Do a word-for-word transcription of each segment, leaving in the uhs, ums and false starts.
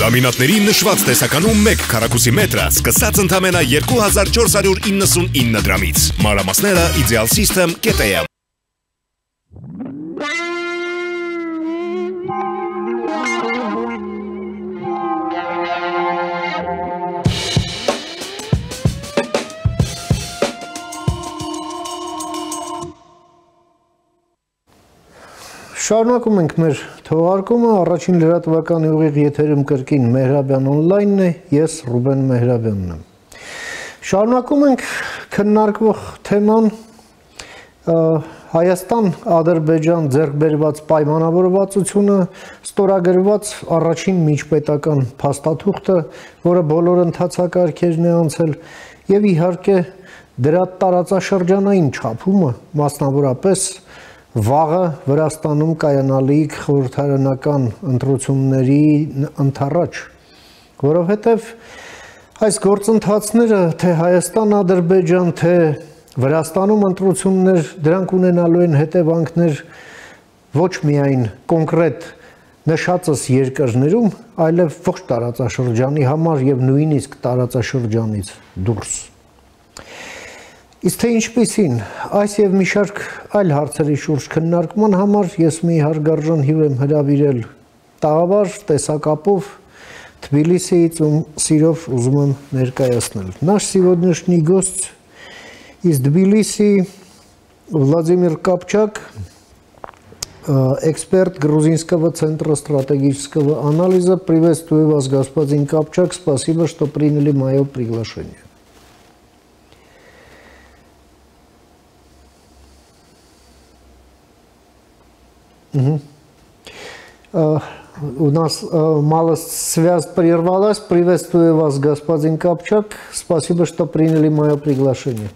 Լամինատների նշված տեսականում մեկ քառակուսի մետրը սկսած ընդամենը երկու հազար չորս հարյուր իննսունինը դրամից։ Մանրամասները Ideal System կետ է եմ։ Շարունակում ենք մեր թողարկումը, առաջին լրատվականի ուղիղ եթերում կրկին Մեհրաբյան օնլայնն է, ես Ռուբեն Մեհրաբյանն եմ։ Շարունակում ենք քննարկվող թեման Հայաստան-Ադրբեջան ձեռքբերված պայմանավորվածությունը, ստորագրված առաջին միջպետական փաստաթուղթը, որը բոլոր ընթացակարգերն է անցել, եւ իհարկե դրա տարածաշրջանային չափումը, մասնավորապես վաղը Վրաստանում կայանալիք խորհրդարանական ընտրությունների ընդառաջ, որովհետև այս գործընթացները թե Հայաստան-Ադրբեջան, թե Վրաստանում ընտրություններ, դրանք ունենալու են հետևանքներ ոչ միայն կոնկրետ նշածս երկրներում, այլև ողջ տարածաշրջանի համար եւ նույնիսկ տարածաշրջանից դուրս։ Իսկ թե ինչպիսին, այս եւ մի շարք այլ հարցերի շուրջ քննարկման համար ես մի հարգարժան հյուր եմ հրավիրել տաղավար տեսակապով Թբիլիսիից, ում սիրով ուզում եմ ներկայացնել։ Наш сегодняшний гость из Тбилиси Владимир Капчак, эксперт Грузинского центра стратегического анализа. Приветствую вас, господин Капчак, спасибо, что приняли мое приглашение. Угу. У нас малость связь прервалась. Приветствую вас, господин Капчак. Спасибо, что приняли мое приглашение.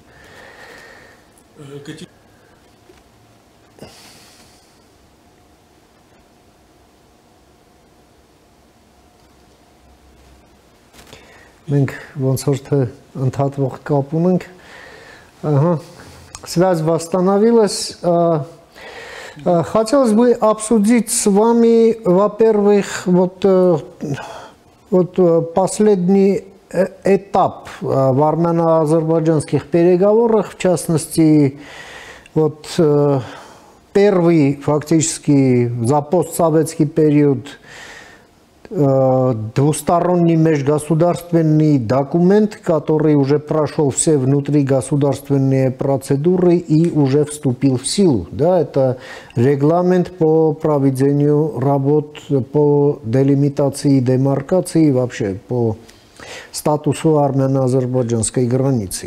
Մենք ոնց որ թե ընդհատվող կապ ունենք։ Ага. Связь восстановилась. Хотелось бы обсудить с вами, во-первых, вот, вот последний этап в армяно-азербайджанских переговорах, в частности, вот первый фактически за постсоветский период двусторонний межгосударственный документ, который уже прошел все внутригосударственные процедуры и уже вступил в силу. Да, это регламент по проведению работ по делимитации и демаркации, вообще по статусу армяно-азербайджанской границы.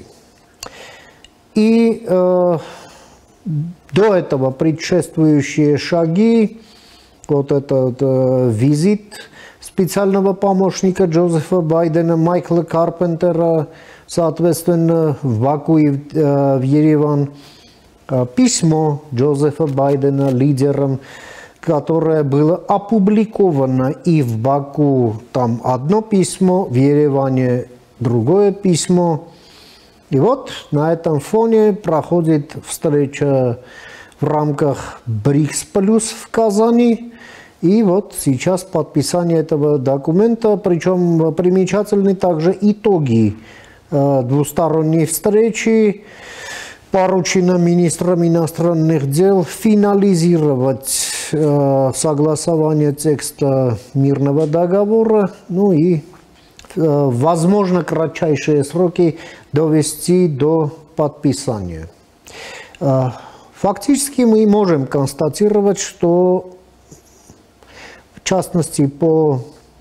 И э, до этого предшествующие шаги, вот этот э, визит специального помощника Джозефа Байдена, Майкла Карпентера, соответственно, в Баку и в Ереван, письмо Джозефа Байдена лидерам, которое было опубликовано и в Баку, там одно письмо, в Ереване другое письмо. И вот на этом фоне проходит встреча в рамках БРИКС плюс в Казани. И вот сейчас подписание этого документа, причем примечательны также итоги э, двусторонней встречи. Поручено министрам иностранных дел финализировать э, согласование текста мирного договора, ну и, э, возможно, кратчайшие сроки довести до подписания. Э, фактически мы можем констатировать, что в частности, по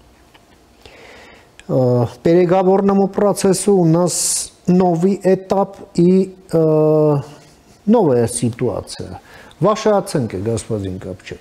э, переговорному процессу у нас новый этап и э, новая ситуация. Ваша оценка, господин Капчак?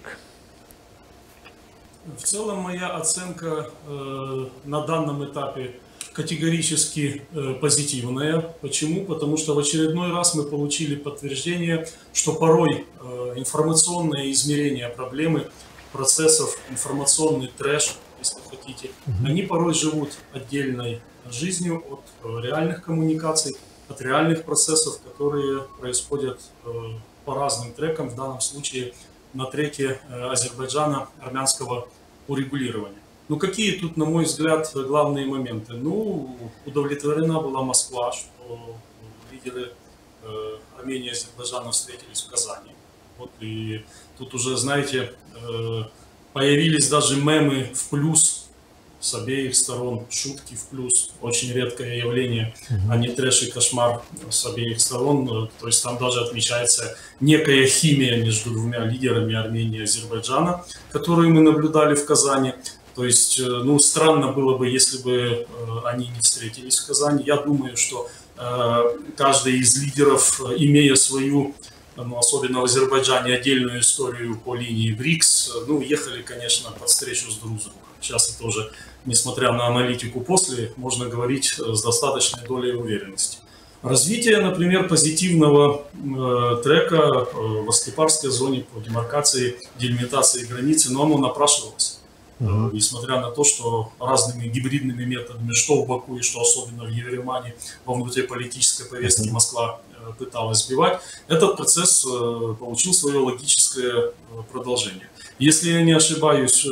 В целом, моя оценка э, на данном этапе категорически э, позитивная. Почему? Потому что в очередной раз мы получили подтверждение, что порой э, информационное измерение проблемы процессов, информационный трэш, если хотите, mm-hmm. они порой живут отдельной жизнью от э, реальных коммуникаций, от реальных процессов, которые происходят э, по разным трекам, в данном случае на треке э, Азербайджана армянского урегулирования. Ну, какие тут, на мой взгляд, главные моменты? Ну, удовлетворена была Москва, что лидеры э, Армении и Азербайджана встретились в Казани. Вот, и тут уже, знаете, э, появились даже мемы в плюс с обеих сторон, шутки в плюс. Очень редкое явление, mm-hmm. а не трэш и кошмар с обеих сторон. То есть там даже отмечается некая химия между двумя лидерами Армении и Азербайджана, которую мы наблюдали в Казани. То есть, ну, странно было бы, если бы э, они не встретились в Казани. Я думаю, что э, каждый из лидеров, имея свою, ну, особенно в Азербайджане, отдельную историю по линии БРИКС, ну, ехали, конечно, под встречу с друг с другом. Сейчас это уже, несмотря на аналитику после, можно говорить с достаточной долей уверенности. Развитие, например, позитивного э, трека э, в Аскепарской зоне по демаркации, делимитации границы, но оно напрашивалось. Uh-huh. Несмотря на то, что разными гибридными методами, что в Баку и что особенно в Ереване, во внутриполитической повестке uh-huh. Москва пыталась сбивать, этот процесс получил свое логическое продолжение. Если я не ошибаюсь,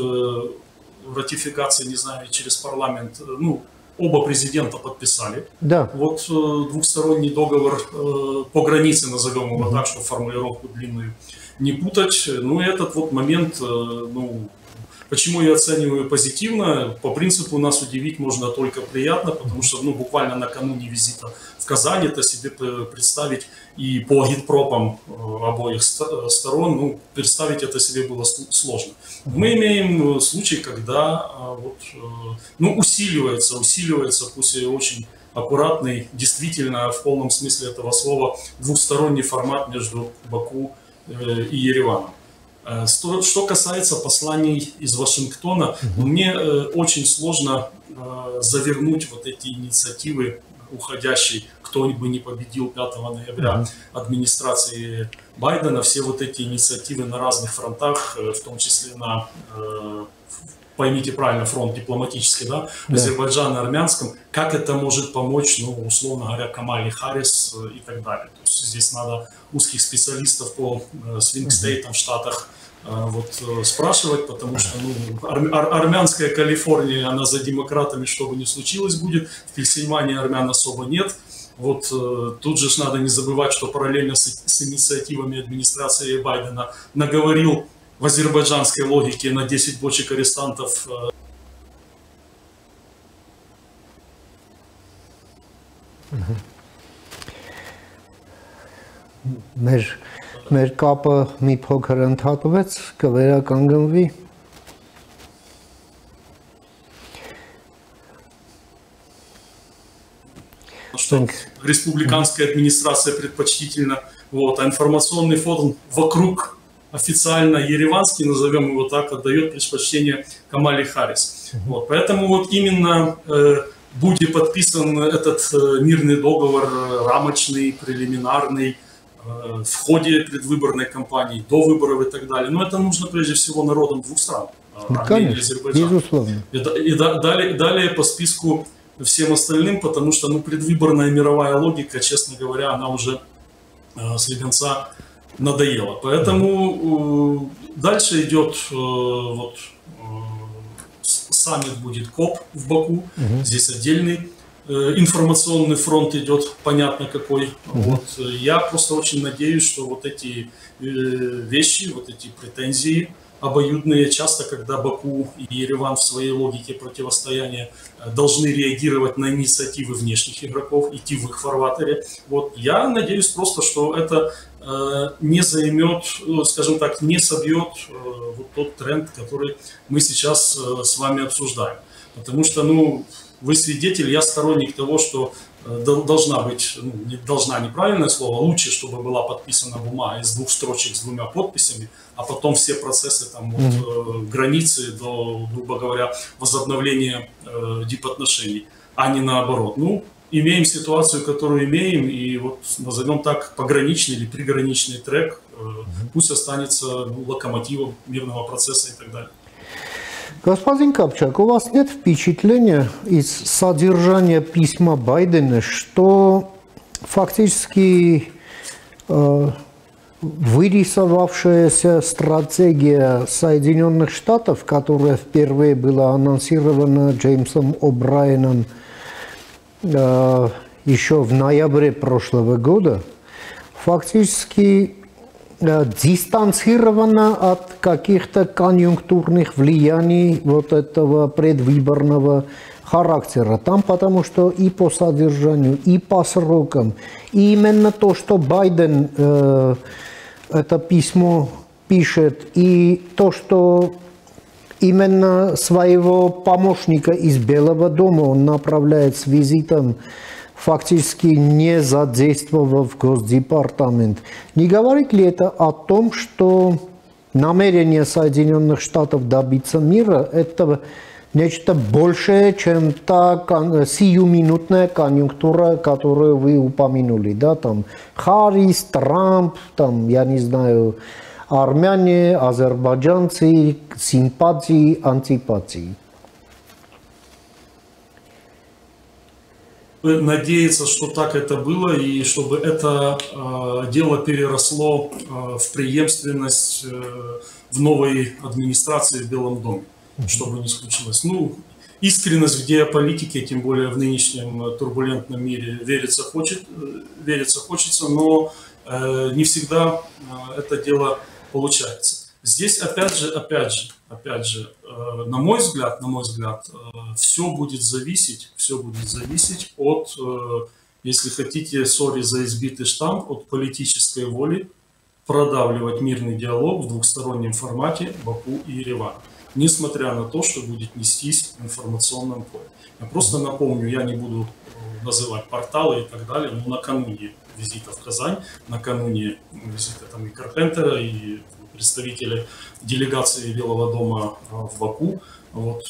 в ратификации, не знаю, через парламент, ну, оба президента подписали. Да. Вот двухсторонний договор по границе, назовем его uh-huh. так, что формулировку длинную не путать. Ну, этот вот момент, ну, почему я оцениваю позитивно? По принципу нас удивить можно только приятно, потому что, ну, буквально накануне визита в Казань это себе представить и по агитпропам обоих сторон, ну, представить это себе было сложно. Мы имеем случай, когда вот, ну, усиливается, усиливается, пусть и очень аккуратный, действительно в полном смысле этого слова, двухсторонний формат между Баку и Ереваном. Что касается посланий из Вашингтона, uh-huh. мне очень сложно завернуть вот эти инициативы уходящей, кто бы не победил пятого ноября uh-huh. администрации Байдена, все вот эти инициативы на разных фронтах, в том числе на, поймите правильно, фронт дипломатический, да, yeah. азербайджано-армянском, как это может помочь, ну, условно говоря, Камале Харрис и так далее. То есть здесь надо узких специалистов по свинг-стейтам в Штатах вот, спрашивать, потому что, ну, ар- ар- армянская Калифорния, она за демократами, что бы ни случилось, будет. В Пенсильвании армян особо нет. Вот тут же надо не забывать, что параллельно с, с инициативами администрации Байдена наговорил в азербайджанской логике на десять бочек арестантов. Մեր մեր կապը մի փոքր ընդհատվեց, կվերականգնվի։ Что республиканская администрация предпочтительно, вот, а информационный фон вокруг официально ереванский, назовем его так, отдает предпочтение Камале Харрис. Вот, поэтому вот именно э, будет подписан этот э, мирный договор, э, рамочный, прелиминарный, э, в ходе предвыборной кампании, до выборов и так далее. Но это нужно прежде всего народам двух стран, э, Армении и Азербайджана. Безусловно. И, и да, далее, далее по списку всем остальным, потому что, ну, предвыборная мировая логика, честно говоря, она уже э, слегонца надоело. Поэтому э, дальше идет э, вот, э, саммит будет КОП в Баку. Uh-huh. Здесь отдельный э, информационный фронт идет, понятно какой. Uh-huh. Вот, я просто очень надеюсь, что вот эти э, вещи, вот эти претензии обоюдные, часто, когда Баку и Ереван в своей логике противостояния должны реагировать на инициативы внешних игроков, идти в их фарватере. Вот, я надеюсь просто, что это э, не займет, скажем так, не собьет э, вот тот тренд, который мы сейчас э, с вами обсуждаем. Потому что, ну, вы свидетель, я сторонник того, что э, должна быть, ну, не должна, неправильное слово, лучше, чтобы была подписана бумага из двух строчек с двумя подписями, а потом все процессы там, от э, границы до, грубо говоря, возобновления э, дипотношений, а не наоборот. Ну, имеем ситуацию, которую имеем, и вот назовем так пограничный или приграничный трек, э, пусть останется, ну, локомотивом мирного процесса и так далее. Господин Капчак, у вас нет впечатления из содержания письма Байдена, что фактически э, вырисовавшаяся стратегия Соединенных Штатов, которая впервые была анонсирована Джеймсом О'Брайеном э, еще в ноябре прошлого года, фактически э, дистанцирована от каких-то конъюнктурных влияний вот этого предвыборного характера. Там потому что и по содержанию, и по срокам, и именно то, что Байден э, это письмо пишет, и то, что именно своего помощника из Белого дома он направляет с визитом, фактически не задействовав Госдепартамент. Не говорит ли это о том, что намерение Соединенных Штатов добиться мира – это нечто большее, чем та сиюминутная конъюнктура, которую вы упомянули, да, там Харрис, Трамп, там, я не знаю, армяне, азербайджанцы, симпатии, антипатии? Надеяться, что так это было, и чтобы это э, дело переросло э, в преемственность э, в новой администрации в Белом доме. Что бы ни случилось. Ну, искренность в геополитике, тем более в нынешнем турбулентном мире, верится, хочет, верится хочется, но э, не всегда э, это дело получается. Здесь опять же, опять же, опять же, э, на мой взгляд, на мой взгляд, э, все будет зависеть, все будет зависеть от, э, если хотите, сори за избитый штамп, от политической воли продавливать мирный диалог в двухстороннем формате Баку и Еревана. Несмотря на то, что будет нестись в информационном поле. Я просто напомню, я не буду называть порталы и так далее, но накануне визита в Казань, накануне визита там и Карпентера, и представители делегации Белого дома в Баку, вот,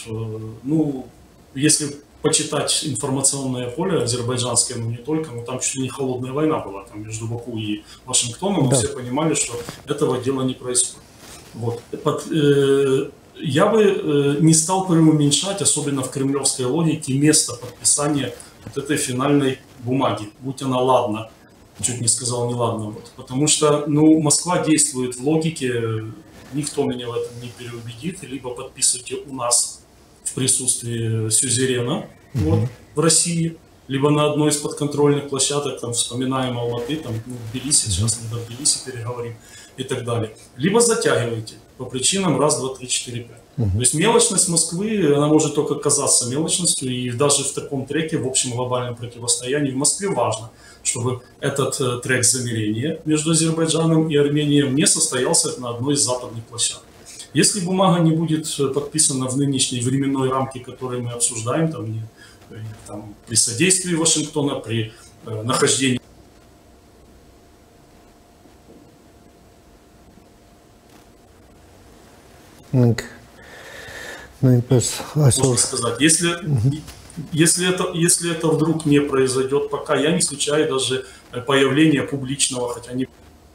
ну, если почитать информационное поле азербайджанское, но не только, но там чуть ли не холодная война была там между Баку и Вашингтоном, да. Все понимали, что этого дела не происходит. Вот. Под, э, Я бы э, не стал преуменьшать, особенно в кремлевской логике, место подписания вот этой финальной бумаги, будь она ладна, чуть не сказал не ладно, вот, потому что, ну, Москва действует в логике, никто меня в этом не переубедит, либо подписывайте у нас в присутствии сюзерена, mm-hmm. вот, в России, либо на одной из подконтрольных площадок, там, вспоминаем Алматы, там, ну, Тбилиси, сейчас мы до Тбилиси переговорим и так далее, либо затягивайте по причинам раз, два, три, четыре, пять. Uh-huh. То есть мелочность Москвы, она может только казаться мелочностью, и даже в таком треке, в общем глобальном противостоянии в Москве важно, чтобы этот э, трек замирения между Азербайджаном и Арменией не состоялся на одной из западных площадок. Если бумага не будет подписана в нынешней временной рамке, которую мы обсуждаем, там, не, там, при содействии Вашингтона, при э, нахождении можно сказать, если, если, это, если это вдруг не произойдет пока, я не исключаю даже появление публичного, хотя не...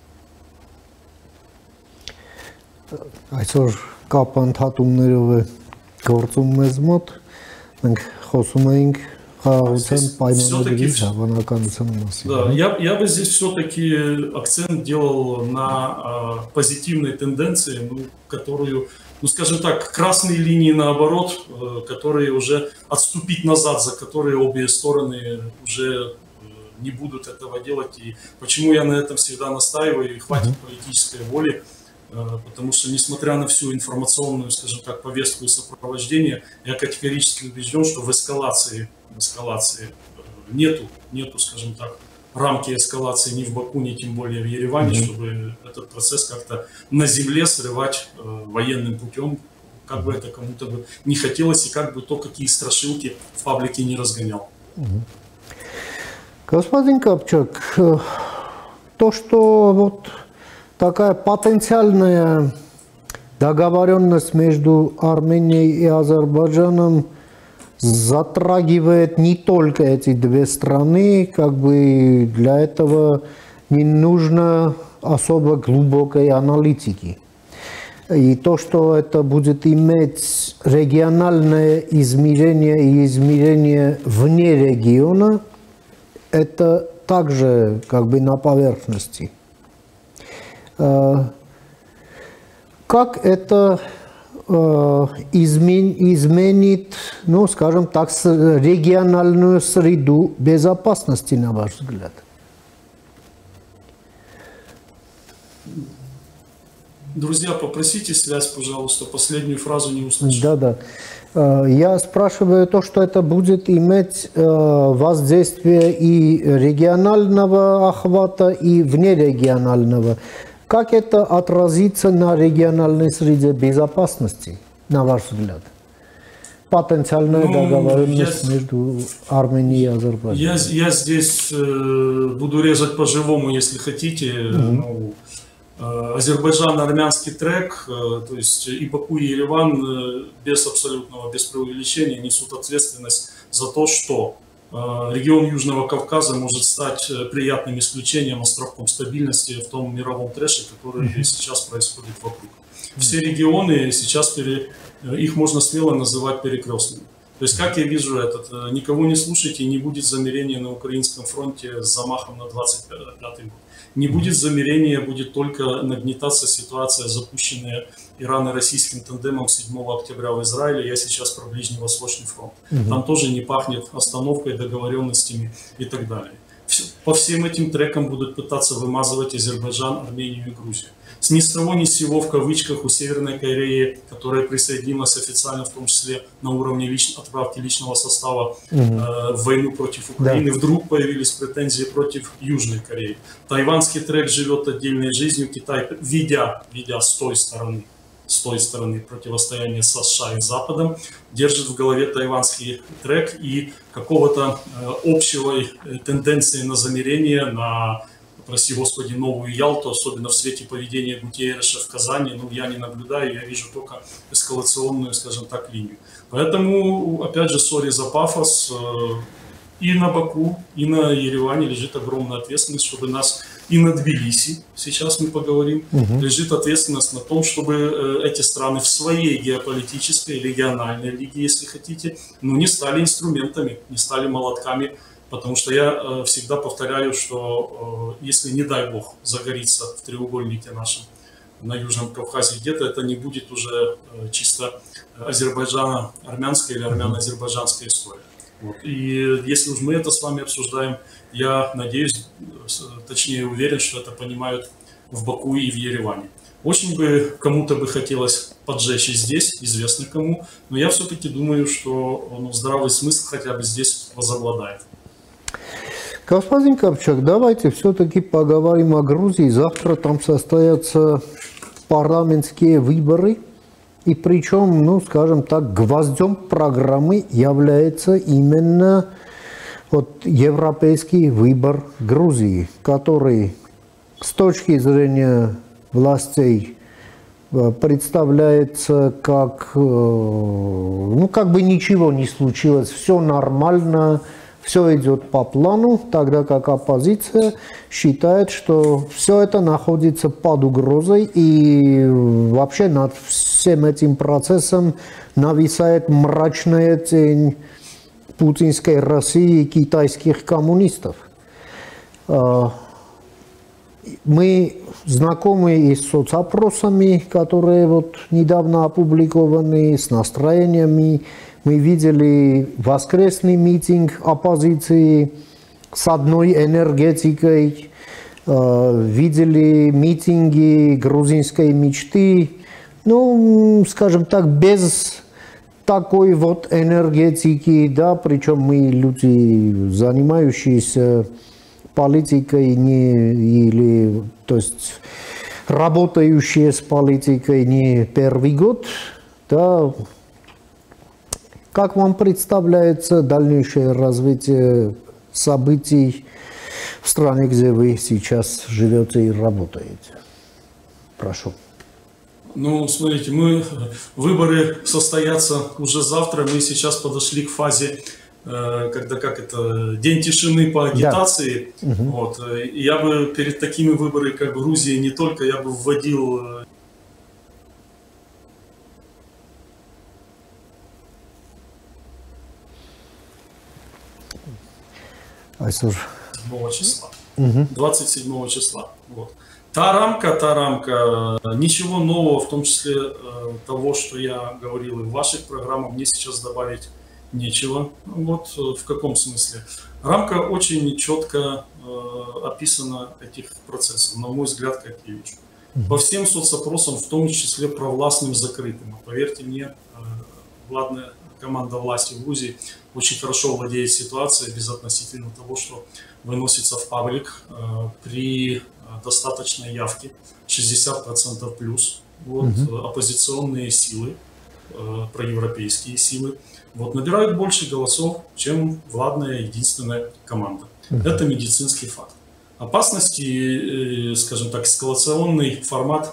Այսօր կապ ընդհատումներով է գործում մեզ մոտ, մենք խոսում էինք խաղաղության պայմանագրի հավանականության մասին. Да, я, я бы здесь все-таки акцент делал на а, позитивной тенденции, ну, которую, ну, скажем так, красные линии наоборот, а, которые уже отступить назад, за которые обе стороны уже а, не будут этого делать. И почему я на этом всегда настаиваю, и хватит mm-hmm. политической воли, а, потому что, несмотря на всю информационную, скажем так, повестку и сопровождение, я категорически убежден, что в эскалации в эскалации нету, нету, скажем так, рамки эскалации ни в Баку, ни тем более в Ереване, mm-hmm. чтобы этот процесс как-то на земле срывать э, военным путем, как бы это кому-то бы не хотелось, и как бы то, какие страшилки в паблике не разгонял. Mm-hmm. Господин Копчак, то, что вот такая потенциальная договоренность между Арменией и Азербайджаном затрагивает не только эти две страны, как бы для этого не нужно особо глубокой аналитики. И то, что это будет иметь региональное измерение и измерение вне региона, это также как бы на поверхности. Как это измен, изменит, ну, скажем так, региональную среду безопасности, на ваш взгляд? Друзья, попросите связь, пожалуйста, последнюю фразу не услышал. Да, да. Я спрашиваю то, что это будет иметь воздействие и регионального охвата, и внерегионального. Как это отразится на региональной среде безопасности, на ваш взгляд? Потенциальная ну, договоренность я, между Арменией и Азербайджаном. Я, я здесь э, буду резать по-живому, если хотите. Mm-hmm. ну, Азербайджан-армянский трек, то есть и Баку, и Ереван без абсолютного, без преувеличения несут ответственность за то, что регион Южного Кавказа может стать приятным исключением, островком стабильности в том мировом трэше, который mm-hmm. сейчас происходит вокруг. Все регионы сейчас, пере... их можно смело называть перекрестными. То есть, как я вижу этот, никого не слушайте, не будет замерения на украинском фронте с замахом на двадцать пятый год. Не будет замерения, будет только нагнетаться ситуация, запущенная ирано-российским тандемом седьмого октября в Израиле. Я сейчас про Ближневосточный фронт. Угу. Там тоже не пахнет остановкой, договоренностями и так далее. По всем этим трекам будут пытаться вымазывать Азербайджан, Армению и Грузию. С ни с того ни с сего в кавычках у Северной Кореи, которая присоединилась официально, в том числе на уровне лич... отправки личного состава угу. э, в войну против Украины, да. вдруг появились претензии против Южной Кореи. Тайванский трек живет отдельной жизнью, Китай, ведя, ведя с той стороны, с той стороны противостояния со США и Западом, держит в голове тайванский трек и какого-то э, общего э, тенденции на замерение, на, прости господи, новую Ялту, особенно в свете поведения Гутерреша в Казани, ну, я не наблюдаю, я вижу только эскалационную, скажем так, линию. Поэтому, опять же, сори за пафос, э, и на Баку, и на Ереване лежит огромная ответственность, чтобы нас, и на Тбилиси, сейчас мы поговорим, угу. лежит ответственность на том, чтобы э, эти страны в своей геополитической, региональной лиге, если хотите, ну, не стали инструментами, не стали молотками. Потому что я э, всегда повторяю, что э, если, не дай бог, загорится в треугольнике нашем на Южном Кавказе где-то, это не будет уже э, чисто азербайджано-армянская или армяно-азербайджанская история. Вот. И если уж мы это с вами обсуждаем, я надеюсь, точнее уверен, что это понимают в Баку и в Ереване. Очень бы кому-то бы хотелось поджечь и здесь, известно кому, но я все-таки думаю, что ну, здравый смысл хотя бы здесь возобладает. Господин Копчак, давайте все-таки поговорим о Грузии. Завтра там состоятся парламентские выборы. И причем, ну, скажем так, гвоздем программы является именно вот, европейский выбор Грузии, который с точки зрения властей представляется как, ну, как бы ничего не случилось, все нормально, все идет по плану, тогда как оппозиция считает, что все это находится под угрозой и вообще над всем этим процессом нависает мрачная тень путинской России и китайских коммунистов. Мы знакомы и с соцопросами, которые вот недавно опубликованы, с настроениями. Мы видели воскресный митинг оппозиции с одной энергетикой, видели митинги грузинской мечты, ну, скажем так, без такой вот энергетики, да, причем мы люди, занимающиеся политикой не, или, то есть, работающие с политикой не первый год, да. Как вам представляется дальнейшее развитие событий в стране, где вы сейчас живете и работаете? Прошу. Ну, смотрите, мы, выборы состоятся уже завтра. Мы сейчас подошли к фазе, когда как это, день тишины по агитации. Да. Угу. Вот. Я бы перед такими выборами, как в Грузии, не только, я бы вводил... седьмого числа. Угу. двадцать седьмого числа. Вот. Та рамка, та рамка, ничего нового, в том числе того, что я говорил и в ваших программах, мне сейчас добавить нечего. Вот в каком смысле. Рамка очень четко описана этих процессов, на мой взгляд, как я вижу. По всем соцопросам, в том числе провластным, закрытым. Поверьте мне, главная команда власти в Грузии очень хорошо владеет ситуацией безотносительно того, что выносится в паблик при достаточной явке, шестьдесят процентов плюс. Вот, угу. Оппозиционные силы, проевропейские силы, вот, набирают больше голосов, чем главная единственная команда. Угу. Это медицинский факт. Опасности, скажем так, эскалационный формат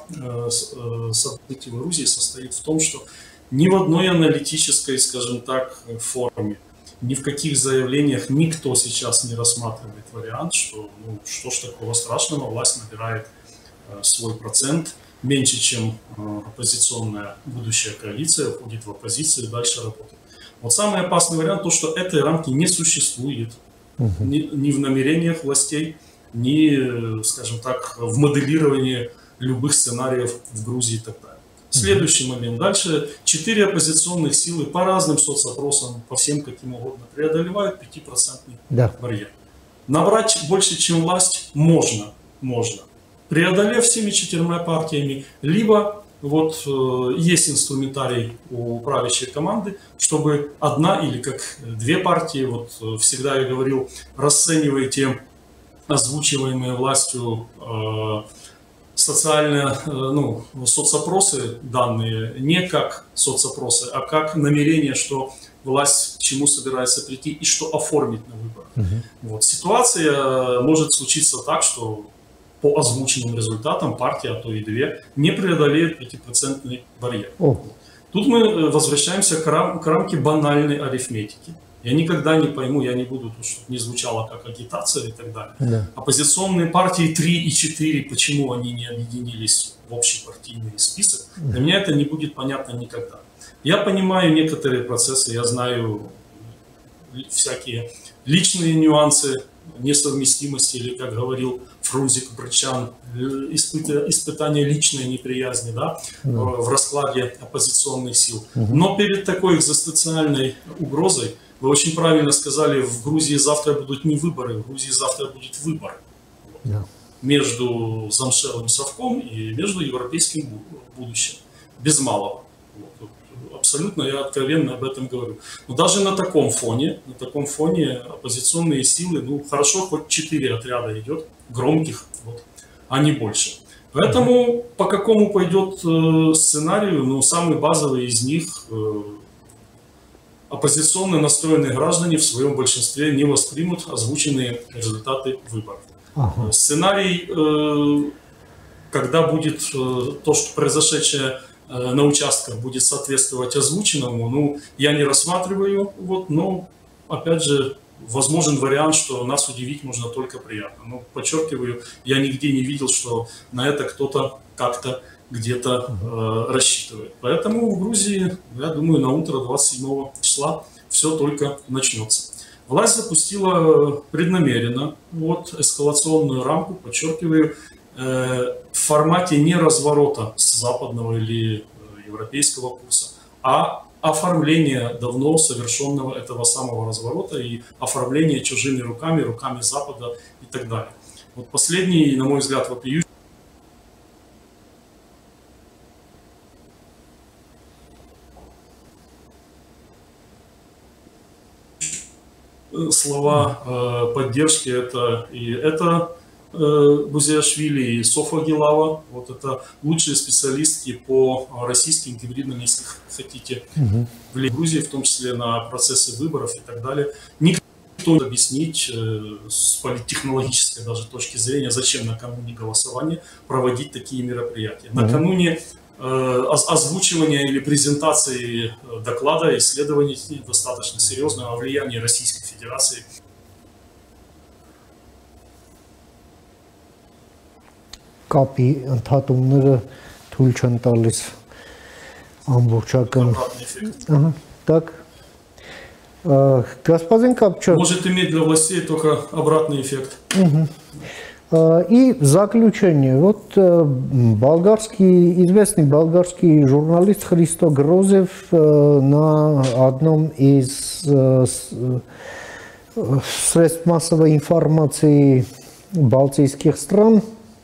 событий в Грузии состоит в том, что ни в одной аналитической, скажем так, форме, ни в каких заявлениях никто сейчас не рассматривает вариант, что ну, что ж такого страшного, власть набирает э, свой процент, меньше, чем э, оппозиционная будущая коалиция, уходит в оппозицию и дальше работает. Вот самый опасный вариант, то, что этой рамки не существует угу. ни, ни в намерениях властей, ни, скажем так, в моделировании любых сценариев в Грузии и так далее. Следующий момент. Дальше четыре оппозиционных силы по разным соцопросам, по всем каким угодно, преодолевают пятипроцентный да. барьер. Набрать больше, чем власть, можно. можно. Преодолев всеми четырьмя партиями, либо вот э, есть инструментарий у правящей команды, чтобы одна или как две партии, вот э, всегда я говорил, расценивайте озвучиваемые властью э, социальные, ну, соцопросы данные не как соцопросы, а как намерение, что власть к чему собирается прийти и что оформить на выборах. Угу. Вот. Ситуация может случиться так, что по озвученным результатам партия, а то и две, не преодолеет пятипроцентный барьер. О. Тут мы возвращаемся к, рам к рамке банальной арифметики. Я никогда не пойму, я не буду, чтобы не звучало как агитация и так далее. Да. Оппозиционные партии три и четыре, почему они не объединились в общий партийный список, для меня это не будет понятно никогда. Я понимаю некоторые процессы, я знаю всякие личные нюансы несовместимости, или, как говорил Фрунзик Брычан, испыта, испытание личной неприязни, да, да. в раскладе оппозиционных сил. Угу. Но перед такой экзистенциальной угрозой, вы очень правильно сказали, в Грузии завтра будут не выборы, в Грузии завтра будет выбор да. между замшелым совком и между европейским будущим, без малого. Вот. Абсолютно я откровенно об этом говорю. Но даже на таком фоне, на таком фоне оппозиционные силы, ну хорошо, хоть четыре отряда идет, громких, вот, а не больше. Поэтому по какому пойдет э, сценарию, ну самый базовый из них, э, оппозиционно настроенные граждане в своем большинстве не воспримут озвученные результаты выборов. Ага. Сценарий, э, когда будет э, то, что произошедшее на участках будет соответствовать озвученному, ну, я не рассматриваю, вот, но, опять же, возможен вариант, что нас удивить можно только приятно. Но, подчеркиваю, я нигде не видел, что на это кто-то как-то где-то э, рассчитывает. Поэтому в Грузии, я думаю, на утро двадцать седьмого числа все только начнется. Власть запустила преднамеренно вот, эскалационную рамку, подчеркиваю, в формате не разворота с западного или европейского курса, а оформления давно совершенного этого самого разворота и оформления чужими руками, руками Запада и так далее. Вот последний, на мой взгляд, вопиющий слова э, поддержки, это и это Бузиашвили и Софа Гилава, вот это лучшие специалистки по российским гибридным, если хотите, угу. в Грузии, в том числе на процессы выборов и так далее. Никто не может объяснить с политтехнологической даже точки зрения, зачем накануне голосования проводить такие мероприятия. Угу. Накануне э, озвучивания или презентации доклада исследований достаточно серьезного влияния Российской Федерации. Կապի ընդհատումները թույլ չեն տալիս ամբողջական ահա так господин Капчак может иметь для властей только обратный эффект. И в заключение, вот болгарский, известный болгарский журналист Христо Грозев на одном из средств массовой информации балтийских стран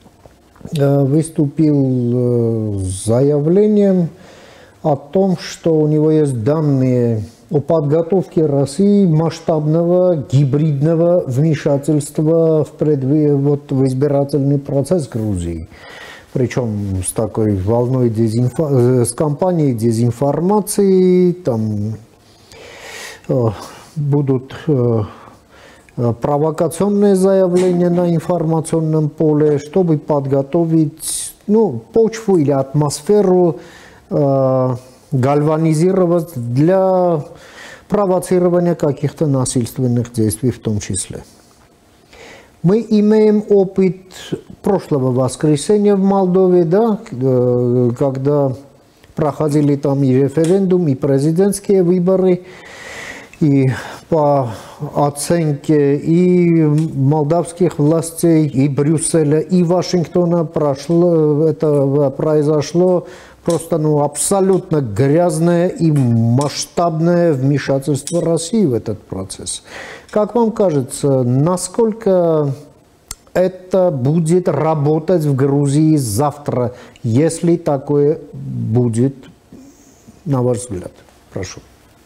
выступил с заявлением о том, что у него есть данные о подготовке России масштабного гибридного вмешательства в, предвы... вот, в избирательный процесс Грузии. Причем с такой волной дезинфо... с кампанией дезинформации, там э, будут э, провокационные заявления на информационном поле, чтобы подготовить ну, почву или атмосферу, э, гальванизировать для провоцирования каких-то насильственных действий в том числе. Мы имеем опыт прошлого воскресенья в Молдове, да, когда проходили там и референдум, и президентские выборы, и по оценке и молдавских властей, и Брюсселя, и Вашингтона прошло, это произошло просто ну, абсолютно грязное и масштабное вмешательство России в этот процесс. Как вам кажется, насколько это будет работать в Грузии завтра, если такое будет, на ваш взгляд? Прошу.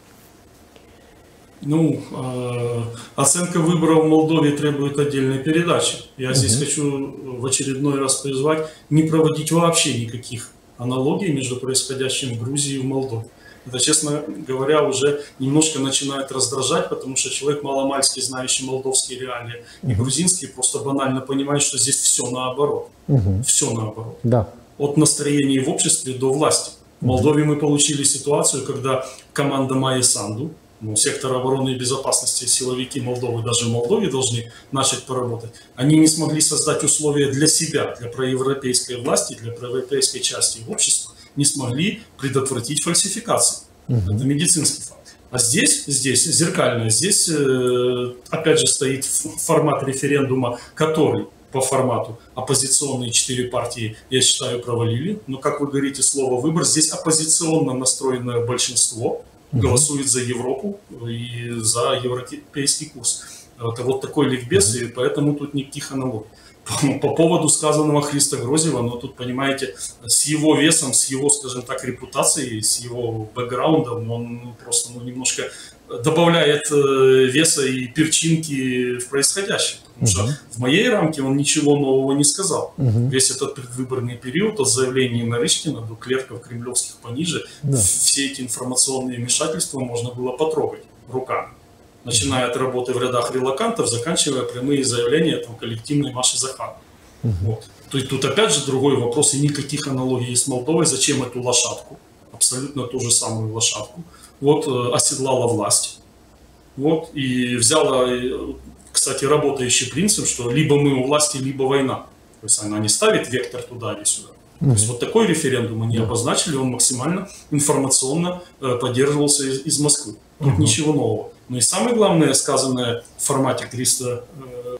Ну, э, оценка выборов в Молдове требует отдельной передачи. Я uh-huh. здесь хочу в очередной раз призвать не проводить вообще никаких аналогий между происходящим в Грузии и в Молдове. Это, честно говоря, уже немножко начинает раздражать, потому что человек маломальски знающий молдовские реалии uh-huh. и грузинские просто банально понимает, что здесь все наоборот. Uh-huh. Все наоборот. Да. От настроений в обществе до власти. В Молдове uh-huh. мы получили ситуацию, когда команда Майи Санду, ну, сектор обороны и безопасности, силовики Молдовы, даже в Молдове должны начать поработать. Они не смогли создать условия для себя, для проевропейской власти, для проевропейской части общества, не смогли предотвратить фальсификации. Uh-huh. Это медицинский факт. А здесь, здесь зеркально, здесь э, опять же стоит формат референдума, который по формату оппозиционные четыре партии, я считаю, провалили. Но, как вы говорите, слово «выбор», здесь оппозиционно настроенное большинство голосует за Европу и за европейский курс. Это вот такой ликбез, и поэтому тут никаких аналогий. По, по поводу сказанного Христа Грозева, но тут, понимаете, с его весом, с его, скажем так, репутацией, с его бэкграундом, он просто ну, немножко добавляет веса и перчинки в происходящее. Потому uh-huh. что в моей рамке он ничего нового не сказал. Uh-huh. Весь этот предвыборный период, от заявлений Нарышкина до клерков кремлевских пониже, uh-huh. все эти информационные вмешательства можно было потрогать руками. Начиная uh-huh. от работы в рядах релокантов, заканчивая прямые заявления там, коллективной Маши Захаровой. Uh-huh. Вот. То есть тут опять же другой вопрос, и никаких аналогий с Молдовой. Зачем эту лошадку, абсолютно ту же самую лошадку, вот оседлала власть. Вот, и взяла, кстати, работающий принцип, что либо мы у власти, либо война. То есть она не ставит вектор туда или сюда. Mm-hmm. То есть вот такой референдум они mm-hmm. обозначили, он максимально информационно э, поддерживался из, из Москвы. Тут mm-hmm. ничего нового. Но и самое главное, сказанное в формате Криста э,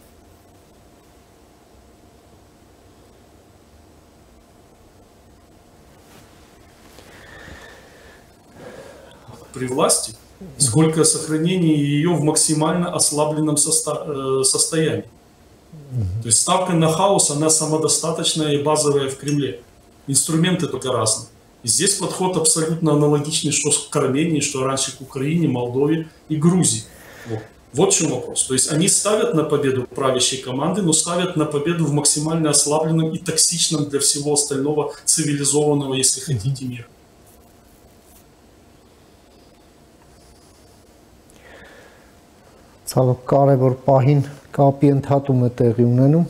при власти, сколько сохранения ее в максимально ослабленном состо... состоянии. То есть ставка на хаос, она самодостаточная и базовая в Кремле. Инструменты только разные. И здесь подход абсолютно аналогичный, что к Армении, что раньше к Украине, Молдове и Грузии. Вот. Вот в чем вопрос. То есть они ставят на победу правящей команды, но ставят на победу в максимально ослабленном и токсичном для всего остального цивилизованного, если хотите, мира. Ցավոք կարևոր պահին կապի ընդհատում է տեղի ունենում։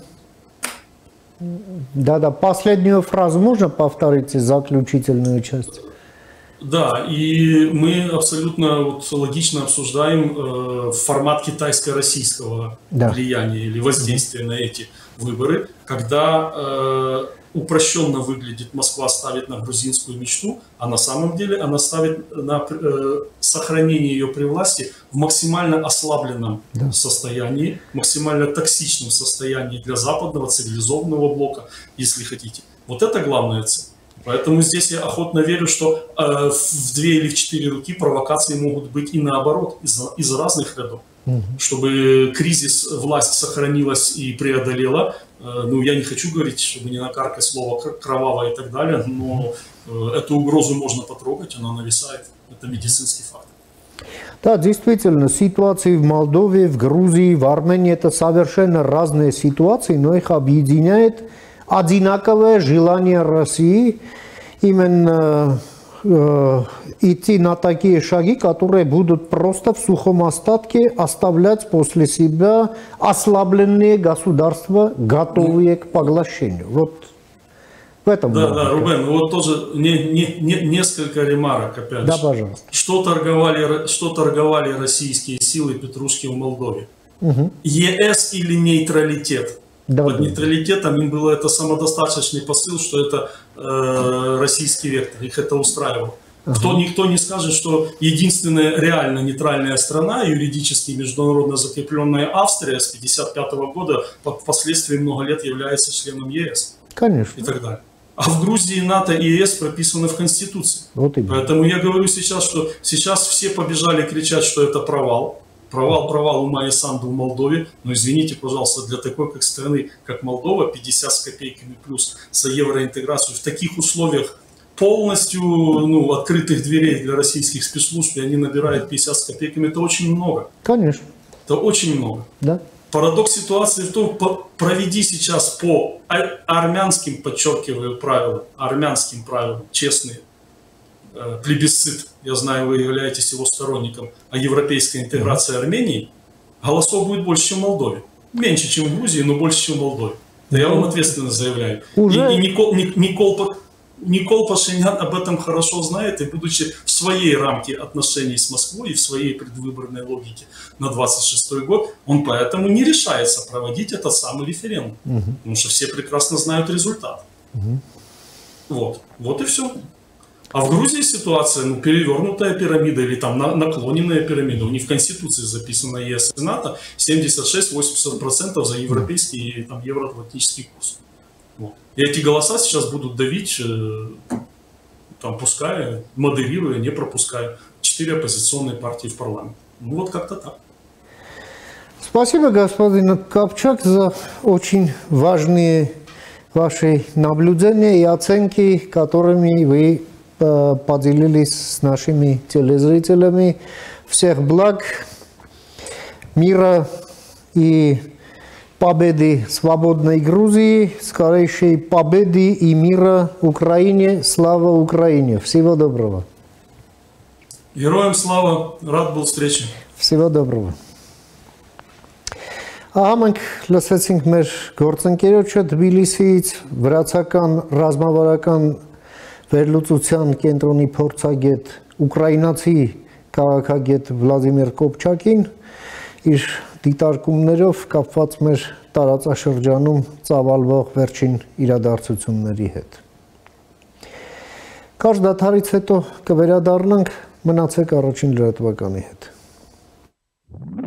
Да, да, последнюю фразу можно повторить, заключительную часть? Да, и мы абсолютно вот логично обсуждаем э, формат китайско-российского да. влияния или воздействия mm-hmm. на эти выборы, когда э, упрощенно выглядит, Москва ставит на грузинскую мечту, а на самом деле она ставит на э, сохранение ее при власти в максимально ослабленном да. состоянии, максимально токсичном состоянии для западного цивилизованного блока, если хотите. Вот это главная цель. Поэтому здесь я охотно верю, что э, в две или в четыре руки провокации могут быть и наоборот, из, из разных рядов. Угу. Чтобы кризис власть сохранилась и преодолела. Э, ну, я не хочу говорить, чтобы не накаркать слово кровавое и так далее, но э, эту угрозу можно потрогать, она нависает. Это медицинский факт. Да, действительно, ситуации в Молдове, в Грузии, в Армении это совершенно разные ситуации, но их объединяет одинаковое желание России именно э, идти на такие шаги, которые будут просто в сухом остатке оставлять после себя ослабленные государства, готовые к поглощению. Вот в этом. Да, да, Рубен, вот тоже не, не, не, несколько ремарок опять да, же. Пожалуйста. Что торговали, что торговали российские силы Петрушки в Молдове? Угу. ЕС или нейтралитет? Да, Под да. нейтралитетом им было это самодостаточный посыл, что это э, российский вектор, их это устраивало. Ага. Кто, никто не скажет, что единственная реально нейтральная страна, юридически международно закрепленная Австрия с тысяча девятьсот пятьдесят пятого года, впоследствии много лет является членом ЕС. Конечно. И так далее. А в Грузии НАТО и ЕС прописаны в Конституции. Вот Поэтому я говорю сейчас, что сейчас все побежали кричать, что это провал. Провал, провал ума и санду в Молдове. Но извините, пожалуйста, для такой как страны, как Молдова, пятьдесят с копейками плюс за евроинтеграцию в таких условиях полностью ну, открытых дверей для российских спецслужб, и они набирают пятьдесят с копейками, это очень много. Конечно. Это очень много. Да. Парадокс ситуации в том, проведи сейчас по армянским, подчеркиваю, правилам, армянским правилам, честные, плебисцит, я знаю, вы являетесь его сторонником, о европейской интеграции Армении, голосов будет больше, чем в Молдове. Меньше, чем в Грузии, но больше, чем в Молдове. Да я вам ответственно заявляю. Уже... И, и Никол, Никол, Никол Пашинян об этом хорошо знает, и будучи в своей рамке отношений с Москвой и в своей предвыборной логике на двадцать шестой год, он поэтому не решается проводить этот самый референдум. Угу. Потому что все прекрасно знают результат. Угу. Вот. Вот и все. А в Грузии ситуация, ну, перевернутая пирамида или там наклоненная пирамида. У них в Конституции записано ЕС и НАТО семьдесят шесть — восемьдесят процентов за европейский и там, евроатлантический курс. Вот. И эти голоса сейчас будут давить, э, там, пуская, модерируя, не пропуская четыре оппозиционные партии в парламент. Ну вот как-то так. Спасибо, господин Копчак, за очень важные ваши наблюдения и оценки, которыми вы поделились с нашими телезрителями. Всех благ, мира и победы свободной Грузии, скорейшей победы и мира Украине. Слава Украине! Всего доброго! Героям слава! Рад был встрече! Всего доброго! Ահա մենք լսեցինք մեր գործընկերոջը Թբիլիսիից վրացական ռազմավարական վերլուծության կենտրոնի փորձագետ ուկրաինացի քաղաքագետ Վլադիմիր Կոպչակին իր դիտարկումներով կապված մեր տարածաշրջանում ծավալվող վերջին իրադարձությունների հետ։ Կարճ դադարից հետո կվերադառնանք, մնացեք առաջին լրատվականի հետ։